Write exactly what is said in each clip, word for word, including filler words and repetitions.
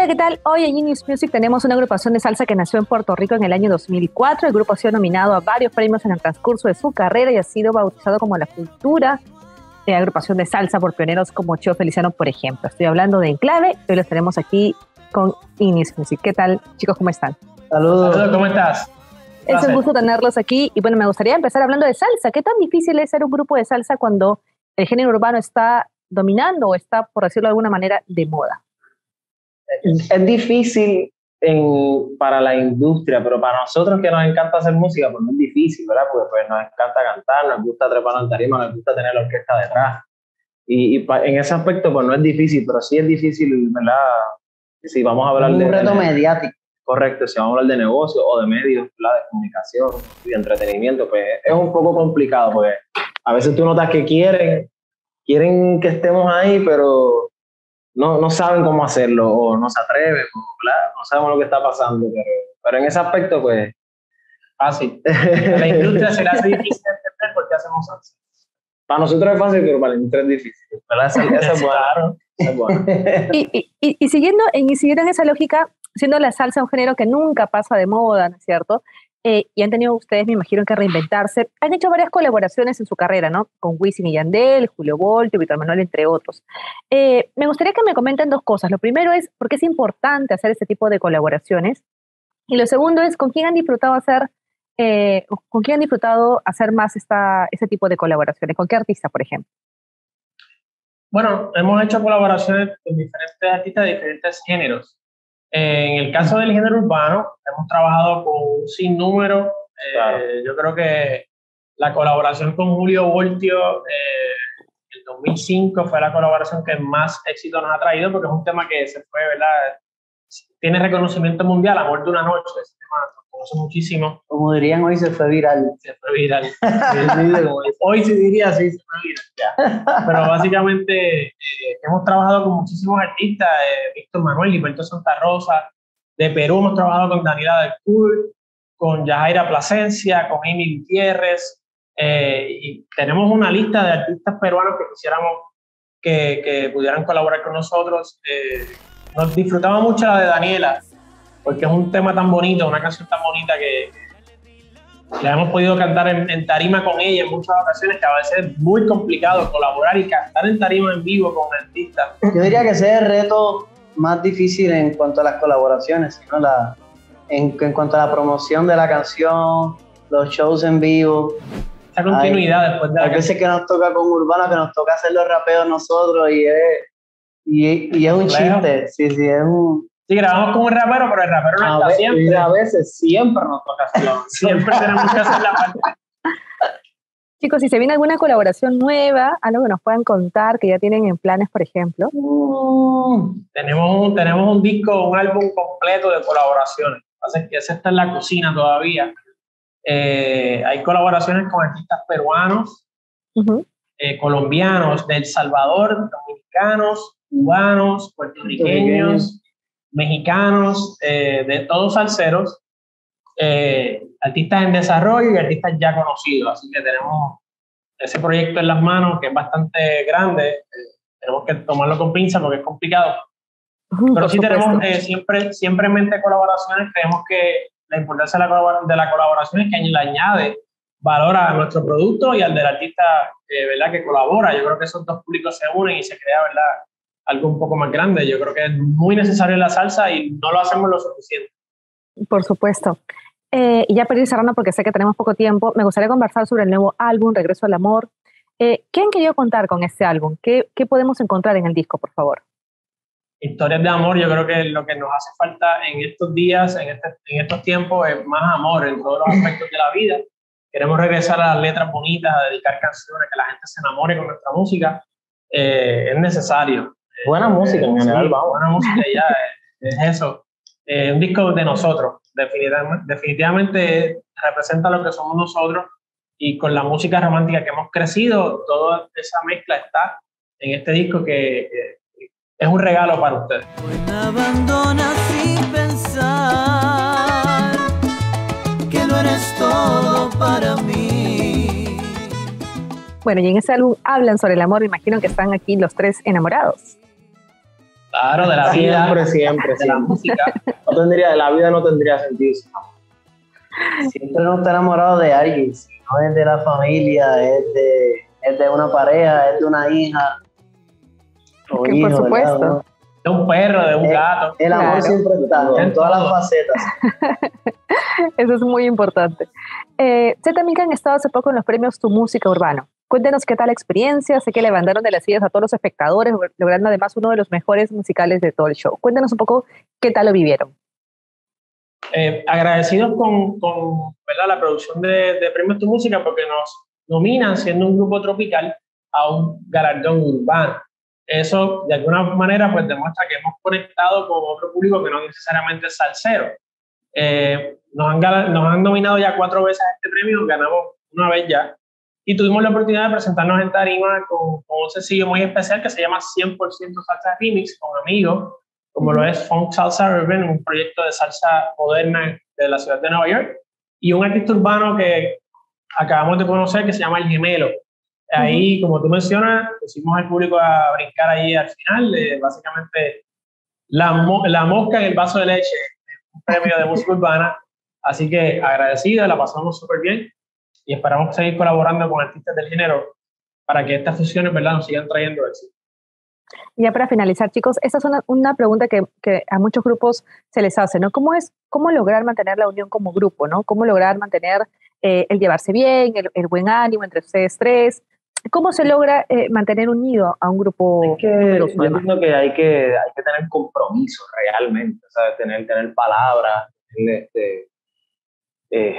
¿qué tal? Hoy en Genius Music tenemos una agrupación de salsa que nació en Puerto Rico en el año dos mil cuatro. El grupo ha sido nominado a varios premios en el transcurso de su carrera y ha sido bautizado como la cultura de agrupación de salsa por pioneros como Cheo Feliciano, por ejemplo. Estoy hablando de Enclave, hoy los tenemos aquí con Genius Music. ¿Qué tal, chicos? ¿Cómo están? Saludos. Saludos, ¿cómo estás? Es un gusto tenerlos aquí y bueno, me gustaría empezar hablando de salsa. ¿Qué tan difícil es ser un grupo de salsa cuando el género urbano está dominando o está, por decirlo de alguna manera, de moda? Es difícil en, para la industria, pero para nosotros que nos encanta hacer música, pues no es difícil, ¿verdad? Porque pues, nos encanta cantar, nos gusta trepar en tarima, nos gusta tener la orquesta detrás. Y, y pa, en ese aspecto, pues no es difícil, pero sí es difícil, ¿verdad? Si vamos a hablar un de... Un reto de, mediático. Correcto, si vamos a hablar de negocio o de medios, ¿verdad? De comunicación y de entretenimiento, pues es un poco complicado, porque a veces tú notas que quieren, quieren que estemos ahí, pero... No, no saben cómo hacerlo o no se atreven, ¿verdad? No sabemos lo que está pasando, pero, pero en ese aspecto, pues, fácil. A la industria se le hace difícil entender por qué hacemos salsa. Para nosotros es fácil, pero para la industria es difícil. ¿Verdad? Esa, esa es buena. Esa es buena. Y, y, y, siguiendo, y siguiendo en esa lógica, siendo la salsa un género que nunca pasa de moda, ¿no es cierto? Eh, y han tenido ustedes, me imagino, que reinventarse. Han hecho varias colaboraciones en su carrera, ¿no? Con Wisin y Yandel, Julio Voltio, Víctor Manuel, entre otros. Eh, me gustaría que me comenten dos cosas. Lo primero es por qué es importante hacer este tipo de colaboraciones. Y lo segundo es con quién han disfrutado hacer, eh, con quién han disfrutado hacer más esta, este tipo de colaboraciones. ¿Con qué artista, por ejemplo? Bueno, hemos hecho colaboraciones con diferentes artistas de diferentes géneros. En el caso del género urbano, hemos trabajado con un sinnúmero. Eh, claro. Yo creo que la colaboración con Julio Voltio eh, en el dos mil cinco fue la colaboración que más éxito nos ha traído, porque es un tema que se fue, ¿verdad? Tiene reconocimiento mundial, Amor de una noche. Ese tema nos conoce muchísimo. Como dirían hoy, se fue viral. Se fue viral. Hoy se diría sí, se fue viral. Ya. Pero básicamente eh, hemos trabajado con muchísimos artistas, eh, Víctor Manuel, Gilberto Santa Rosa. De Perú hemos trabajado con Daniela del Cool, con Yajaira Plasencia, con Amy Gutiérrez. Eh, y tenemos una lista de artistas peruanos que quisiéramos que, que pudieran colaborar con nosotros. Eh, nos disfrutaba mucho la de Daniela, porque es un tema tan bonito, una canción tan bonita que, que la hemos podido cantar en, en tarima con ella en muchas ocasiones, que a veces es muy complicado colaborar y cantar en tarima en vivo con un artista. Yo diría que ese es el reto más difícil en cuanto a las colaboraciones, ¿no? la, en, en cuanto a la promoción de la canción, los shows en vivo. Esa continuidad hay, después de la Hay veces que nos toca con Urbano, que nos toca hacer los rapeos nosotros y es, y, y es un chiste, sí, sí, es un... Sí, grabamos con un rapero, pero el rapero no está siempre. Y a veces siempre nos toca hacerlo. Siempre tenemos que hacer la parte. Chicos, si se viene alguna colaboración nueva, algo que nos puedan contar, que ya tienen en planes, por ejemplo. Uh, tenemos, un, tenemos un disco, un álbum completo de colaboraciones. Así que ese está en la cocina todavía. Eh, hay colaboraciones con artistas peruanos, uh-huh. eh, colombianos, de El Salvador, dominicanos, cubanos, puertorriqueños, mexicanos, eh, de todos salseros. Eh, artistas en desarrollo y artistas ya conocidos, así que tenemos ese proyecto en las manos que es bastante grande, eh, tenemos que tomarlo con pinza porque es complicado, uh, pero sí tenemos eh, siempre, siempre en mente colaboraciones. Creemos que la importancia de la, de la colaboración es que le añade valor a nuestro producto y al del artista eh, ¿verdad? Que colabora. Yo creo que esos dos públicos se unen y se crea, ¿verdad?, algo un poco más grande. Yo creo que es muy necesario en la salsa y no lo hacemos lo suficiente. Por supuesto. Eh, y ya para ir cerrando, porque sé que tenemos poco tiempo, me gustaría conversar sobre el nuevo álbum, Regreso al Amor. Eh, ¿Qué han querido contar con este álbum? ¿Qué, ¿Qué podemos encontrar en el disco, por favor? Historias de amor. Yo creo que lo que nos hace falta en estos días, en, este, en estos tiempos, es más amor en todos los aspectos de la vida. Queremos regresar a las letras bonitas, a dedicar canciones, que la gente se enamore con nuestra música. Eh, es necesario. Buena eh, música en general, sí, vamos. Buena música, ya, es, es eso. Eh, un disco de nosotros. Definitivamente, definitivamente representa lo que somos nosotros, y con la música romántica que hemos crecido, toda esa mezcla está en este disco que, que es un regalo para ustedes. Hoy me abandonas sin pensar que no eres todo para mí. Bueno, y en ese álbum hablan sobre el amor, me imagino que están aquí los tres enamorados. Claro, de la vida. Siempre, siempre, de la siempre. música. No tendría, la vida no tendría sentido. Siempre uno está enamorado de alguien, si no es de la familia, es de, es de una pareja, es de una hija. O Que hijo, por supuesto. ¿verdad? Uno- De un perro, de un El- gato. El amor Claro. siempre está, en En todas todo. las facetas. Eso es muy importante. Eh, sé también que han estado hace poco en los premios Tu Música Urbano. Cuéntenos qué tal la experiencia. Sé que levantaron de las sillas a todos los espectadores, logrando además uno de los mejores musicales de todo el show. Cuéntenos un poco qué tal lo vivieron. Eh, agradecidos con, con ¿verdad? la producción de, de Premios Tu Música porque nos nominan, siendo un grupo tropical, a un galardón urbano. Eso, de alguna manera, pues demuestra que hemos conectado con otro público que no necesariamente es salsero. Eh, nos, han, gal- nos han nominado ya cuatro veces a este premio, ganamos una vez ya, y tuvimos la oportunidad de presentarnos en tarima con, con un sencillo muy especial que se llama cien por ciento Salsa Remix, con amigos, como lo es Funk Salsa Urban, un proyecto de salsa moderna de la ciudad de Nueva York, y un artista urbano que acabamos de conocer que se llama El Gemelo. Ahí, como tú mencionas, pusimos al público a brincar ahí al final, eh, básicamente la, mo la mosca en el vaso de leche, un premio de música urbana, así que agradecido, la pasamos súper bien y esperamos seguir colaborando con artistas del género para que estas fusiones, ¿verdad?, nos sigan trayendo éxito. Ya para finalizar, chicos, esta es una, una pregunta que, que a muchos grupos se les hace, ¿no? ¿Cómo es, cómo lograr mantener la unión como grupo, ¿no? ¿Cómo lograr mantener eh, el llevarse bien, el, el buen ánimo entre ustedes tres? ¿Cómo se logra eh, mantener unido a un grupo? Es que numeroso, yo además? entiendo que hay que, hay que tener compromiso realmente, ¿sabes? Tener, tener palabras, tener, este, eh,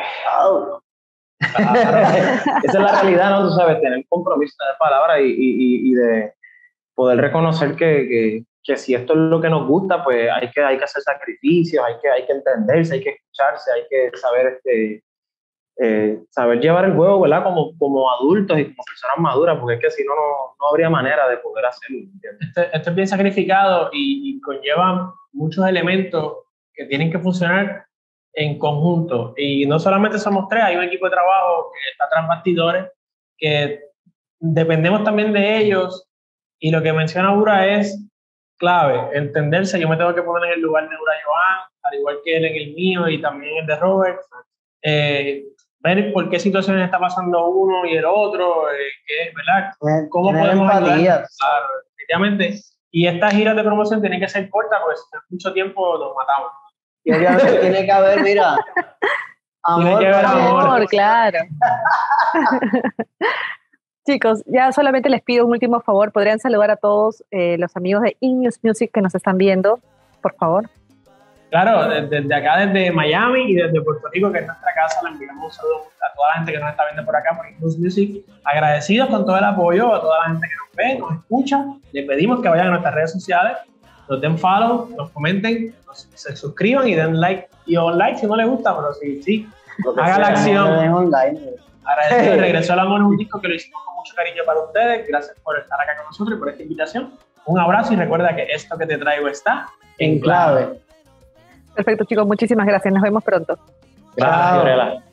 claro. Esa es la realidad, ¿no? Tú sabes, tener compromiso, tener palabras y, y, y de poder reconocer que, que, que si esto es lo que nos gusta, pues hay que, hay que hacer sacrificios, hay que, hay que entenderse, hay que escucharse, hay que saber, este, eh, saber llevar el juego, ¿verdad? Como, como adultos y como personas maduras, porque es que si no, no, no habría manera de poder hacerlo, ¿entiendes? Este, esto es bien sacrificado y, y conlleva muchos elementos que tienen que funcionar en conjunto. Y no solamente somos tres, hay un equipo de trabajo que está tras bastidores, que dependemos también de ellos. Y lo que menciona Ura es clave, entenderse. Yo me tengo que poner en el lugar de Ura Joan, al igual que él en el mío y también el de Robert. Eh, ver por qué situaciones está pasando uno y el otro, eh, que, ¿verdad? ¿Cómo Tener podemos empatía. ayudar? Claro, efectivamente. Y estas giras de promoción tienen que ser cortas, porque si no, mucho tiempo nos matamos. Y obviamente tiene que haber, mira, amor, que haber para amor. Amor, claro. Chicos, ya solamente les pido un último favor. ¿Podrían saludar a todos eh, los amigos de InNews Music que nos están viendo? Por favor. Claro, desde, desde acá, desde Miami y desde Puerto Rico, que es nuestra casa, le enviamos un saludo a toda la gente que nos está viendo por acá por InNews Music. Agradecidos con todo el apoyo, a toda la gente que nos ve, nos escucha. Le pedimos que vayan a nuestras redes sociales, nos den follow, nos comenten, nos, se suscriban y den like. Y un like si no les gusta, pero sí, sí, haga la acción. online. Agradecido, Regresó el Amor, es un disco que lo hicimos con mucho cariño para ustedes. Gracias por estar acá con nosotros y por esta invitación. Un abrazo y recuerda que esto que te traigo está En clave. Perfecto, chicos. Muchísimas gracias. Nos vemos pronto. Gracias, Chao. Fiorella.